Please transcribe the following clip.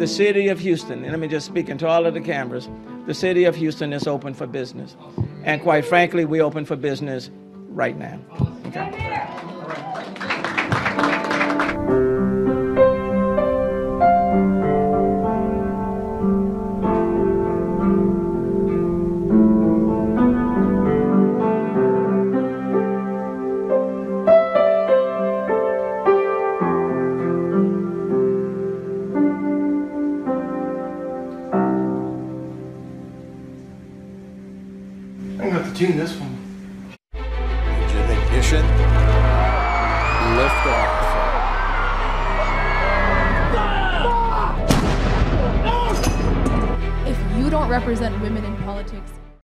city of Houston, and let me just speak into all of the cameras, the city of Houston is open for business. And quite frankly, we open for business right now. Okay. I'm gonna have to tune this one. Engine ignition. Lift off. If you don't represent women in politics,